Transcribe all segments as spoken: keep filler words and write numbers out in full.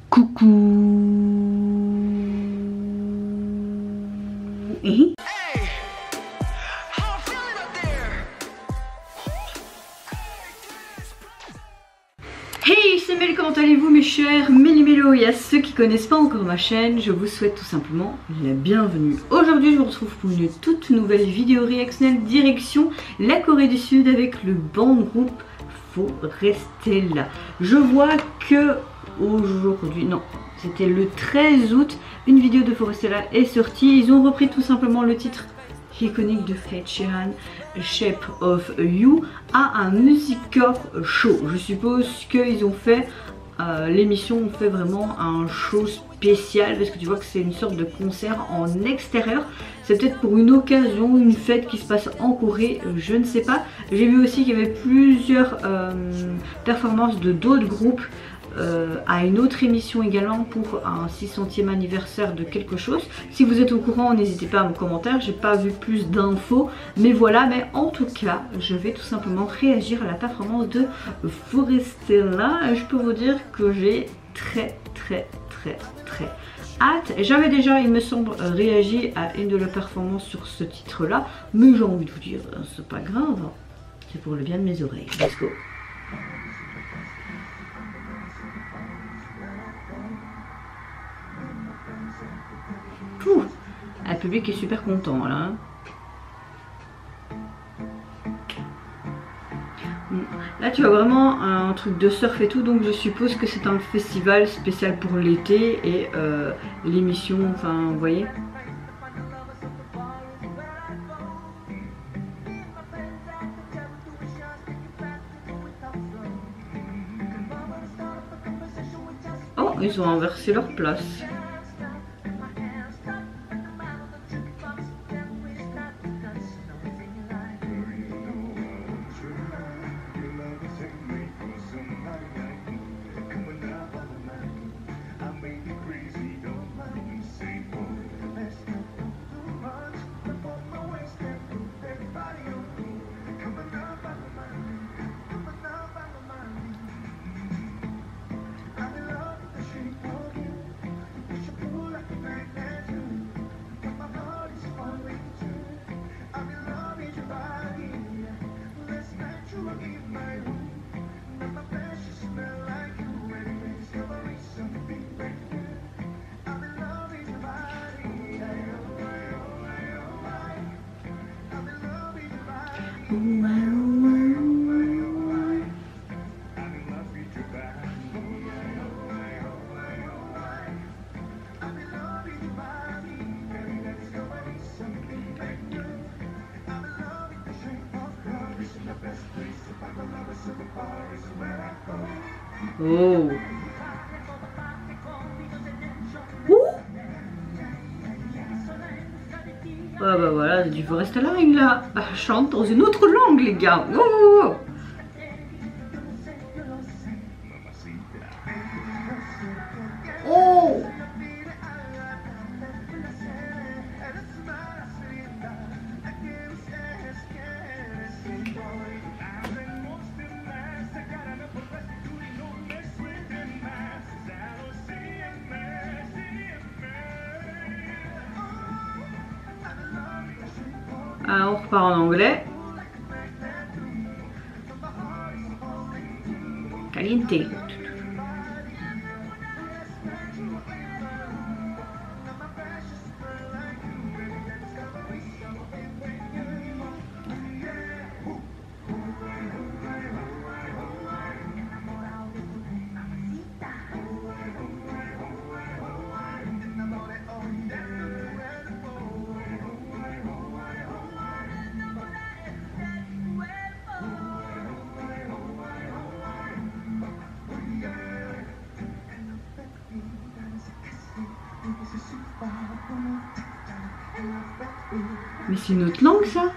Coucou. Hey, c'est Mel, comment allez-vous mes chers Méli-Mélo? Et à ceux qui connaissent pas encore ma chaîne, je vous souhaite tout simplement la bienvenue. Aujourd'hui je vous retrouve pour une toute nouvelle vidéo réactionnelle direction la Corée du Sud avec le band groupe Forestella. Je vois que aujourd'hui, non, c'était le treize août, une vidéo de Forestella est sortie. Ils ont repris tout simplement le titre iconique de Ed Sheeran, Shape of You, à un musical show. Je suppose qu'ils ont fait euh, l'émission, on fait vraiment un show spécial parce que tu vois que c'est une sorte de concert en extérieur. C'est peut-être pour une occasion, une fête qui se passe en Corée, je ne sais pas. J'ai vu aussi qu'il y avait plusieurs euh, performances de d'autres groupes Euh, à une autre émission également pour un six centième anniversaire de quelque chose. Si vous êtes au courant, n'hésitez pas à me commentaire, j'ai pas vu plus d'infos, mais voilà. Mais en tout cas, je vais tout simplement réagir à la performance de Forestella et je peux vous dire que j'ai très très très très hâte. J'avais déjà, il me semble, réagi à une de leurs performances sur ce titre là, mais j'ai envie de vous dire, c'est pas grave, c'est pour le bien de mes oreilles. Let's go. Pouh, le public est super content là. Là tu as vraiment un truc de surf et tout, donc je suppose que c'est un festival spécial pour l'été et euh, l'émission, enfin vous voyez. Oh, ils ont inversé leur place. Oh. Ouh. Ah bah voilà, du Forestella, il la chante dans une autre langue les gars. Oh. Oh. Ah, on repart en anglais. Caliente. Mais c'est une autre langue ça?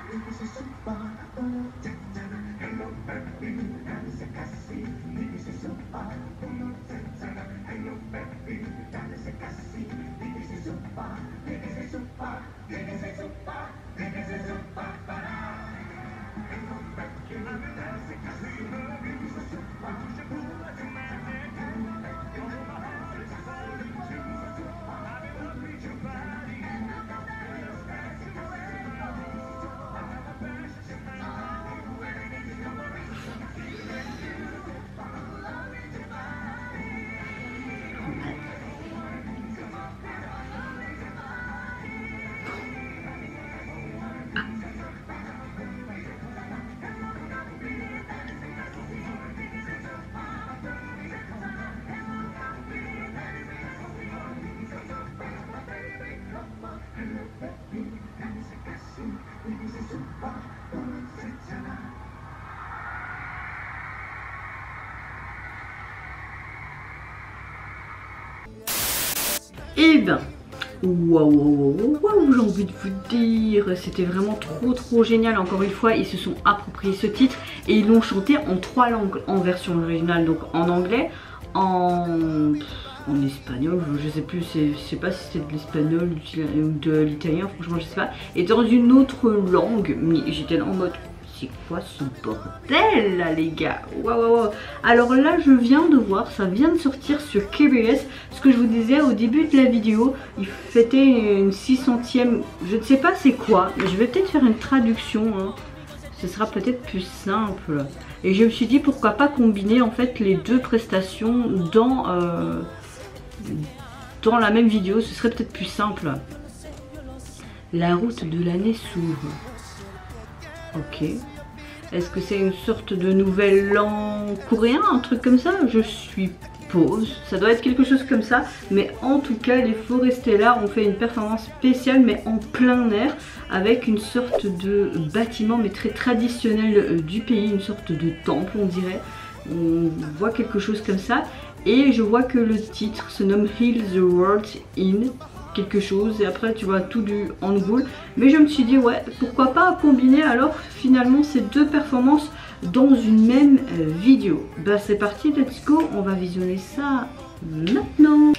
Et ben, waouh, waouh, waouh, j'ai envie de vous dire, c'était vraiment trop trop génial. Encore une fois, ils se sont appropriés ce titre et ils l'ont chanté en trois langues, en version originale, donc en anglais, en, en espagnol, je sais plus, je sais pas si c'était de l'espagnol ou de l'italien, franchement je sais pas, et dans une autre langue, mais j'étais là en mode... C'est quoi ce bordel là les gars? Waouh, waouh, waouh. Alors là je viens de voir, ça vient de sortir sur K B S. Ce que je vous disais au début de la vidéo, il fêtait une six centième, je ne sais pas c'est quoi, mais je vais peut-être faire une traduction, hein. Ce sera peut-être plus simple. Et je me suis dit pourquoi pas combiner en fait les deux prestations dans, euh, dans la même vidéo, ce serait peut-être plus simple. La route de l'année s'ouvre. Ok. Est-ce que c'est une sorte de nouvel an coréen, un truc comme ça? Je suppose. Ça doit être quelque chose comme ça. Mais en tout cas, les Forestella ont fait une performance spéciale, mais en plein air, avec une sorte de bâtiment, mais très traditionnel du pays, une sorte de temple, on dirait. On voit quelque chose comme ça. Et je vois que le titre se nomme Heal the World In quelque chose, et après tu vois tout du Hangul, mais je me suis dit ouais pourquoi pas combiner alors finalement ces deux performances dans une même euh, vidéo. Bah c'est parti, let's go, on va visionner ça maintenant.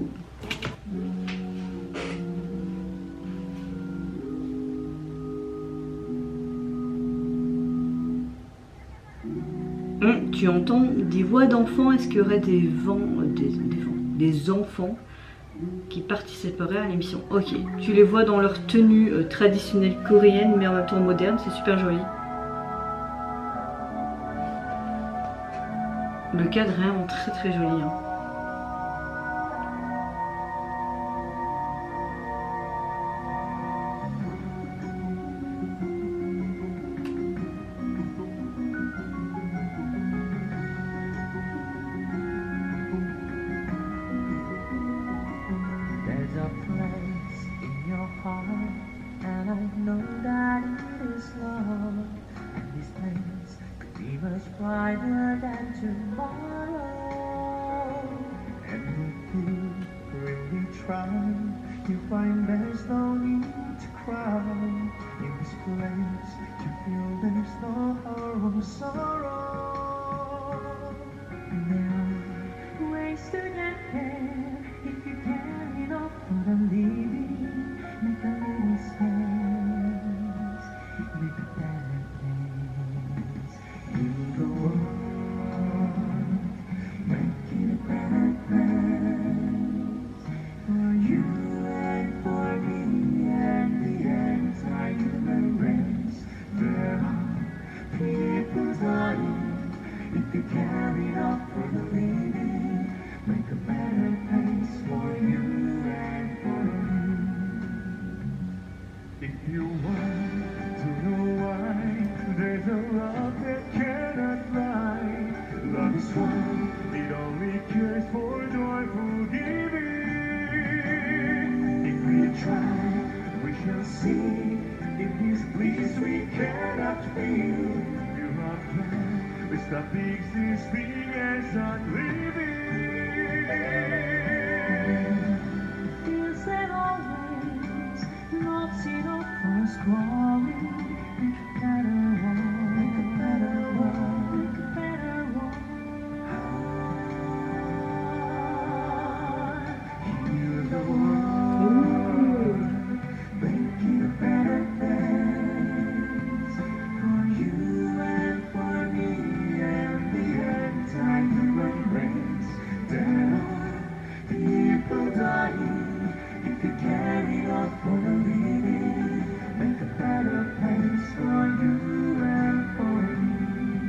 Hum, tu entends des voix d'enfants, est-ce qu'il y aurait des vents, euh, des, des vents, des enfants qui participeraient à l'émission? Ok, tu les vois dans leur tenue euh, traditionnelle coréenne mais en même temps moderne, c'est super joli. Le cadre est vraiment très très joli, hein. Brighter than tomorrow, and if you really try, you find there's no need to cry. In this place, you feel there's no horror, sorrow. There are ways to get there if you care enough for the living. Make a little space, make a better place. You go on, making a better place for you and for me and the entire human race. There are people dying if you care enough for the living. Make a better place for you and for me. If you want to know why there's a love that cannot lie, love is one, it only cares for joyful giving. If we try, we shall see. In this bliss we cannot feel. We're not plan, we stop existing and start living. Feels that always not enough for us growing. Make a better world, make a better world, make a better world. Heal the world, making a better place for you and for me and the entire human race. There are people dying if you care enough for the living. Make a better place for you and for me.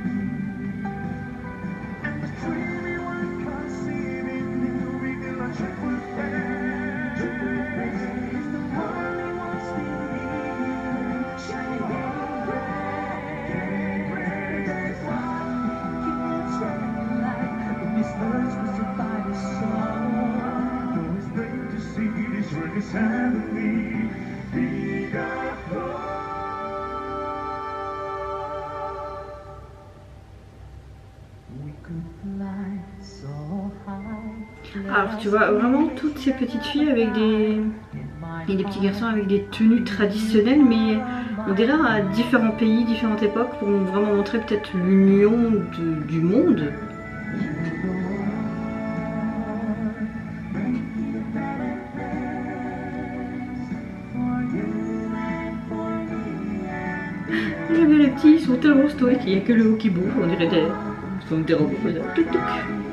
And the dream we were conceiving, living in a joyful face. It's the world we once believed, shining bright, getting bright. That's why keep shining light. When this earth will survive the storm, though it's great to see this work is heavenly. Be the floor. We could fly so high. Alors tu vois vraiment toutes ces petites filles avec des... et des petits garçons avec des tenues traditionnelles, mais on dirait à différents pays, différentes époques, pour vraiment montrer peut-être l'union du monde. Regardez les petits, ils sont tellement stoïques, il n'y a que le haut qui bouge, on dirait des... Ils sont des robots, tuk tuk.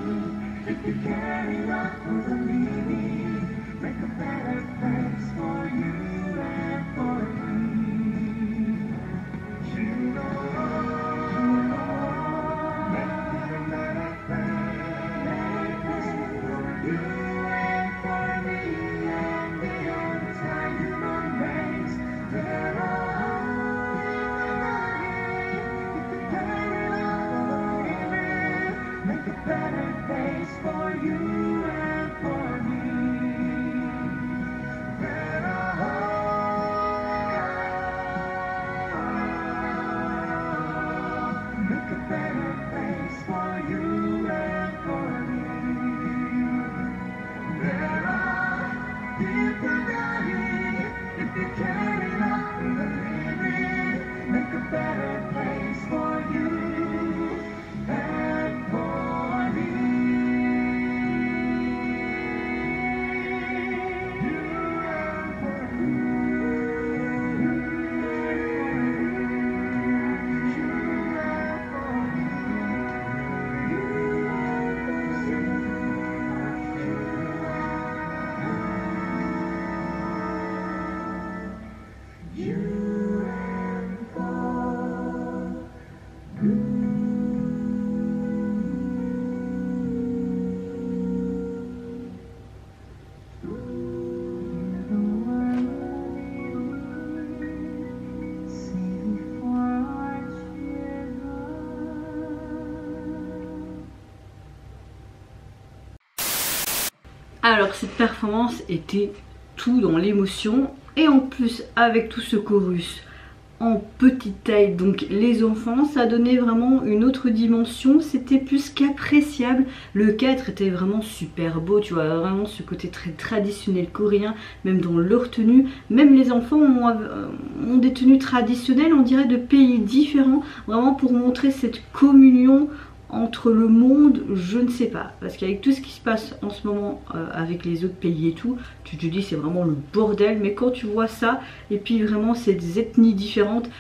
Alors cette performance était tout dans l'émotion, et en plus avec tout ce chorus en petite taille, donc les enfants, ça donnait vraiment une autre dimension, c'était plus qu'appréciable. Le cadre était vraiment super beau, tu vois, vraiment ce côté très traditionnel coréen, même dans leur tenue. Même les enfants ont, ont des tenues traditionnelles, on dirait de pays différents, vraiment pour montrer cette communion entre le monde, je ne sais pas, parce qu'avec tout ce qui se passe en ce moment euh, avec les autres pays et tout, tu te dis c'est vraiment le bordel, mais quand tu vois ça et puis vraiment ces ethnies différentes,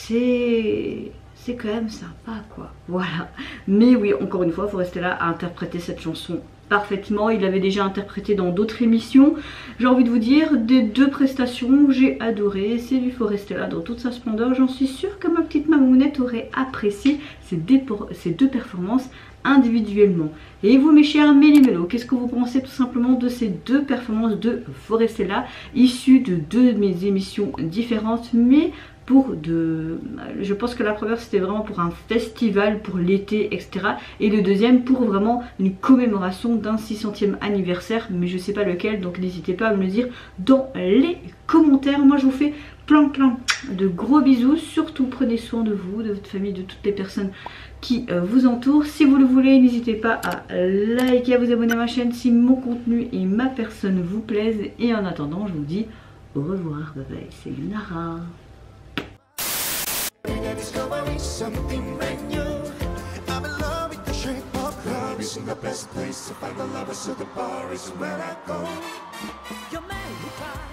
c'est c'est quand même sympa quoi, voilà. Mais oui, encore une fois, il faut rester là à interpréter cette chanson parfaitement. Il l'avait déjà interprété dans d'autres émissions. J'ai envie de vous dire, des deux prestations, j'ai adoré. C'est lui, faut rester là dans toute sa splendeur. J'en suis sûre que ma petite mamounette aurait apprécié ces deux, ces deux performances individuellement. Et vous mes chers méli-mélo, qu'est-ce que vous pensez tout simplement de ces deux performances de Forestella, issues de deux de mes émissions différentes, mais pour de... Je pense que la première c'était vraiment pour un festival, pour l'été, et cetera. Et le deuxième pour vraiment une commémoration d'un six centième anniversaire, mais je sais pas lequel, donc n'hésitez pas à me le dire dans les commentaires. Moi je vous fais plein plein de gros bisous, surtout prenez soin de vous, de votre famille, de toutes les personnes qui euh, vous entourent. Si vous le voulez, n'hésitez pas à liker, à vous abonner à ma chaîne si mon contenu et ma personne vous plaisent. Et en attendant, je vous dis au revoir, bye bye, c'est Lunara. Something brand new. I'm in love with the shape of love. Isn't the best place to find the lovers, so the bar is where I go. You're my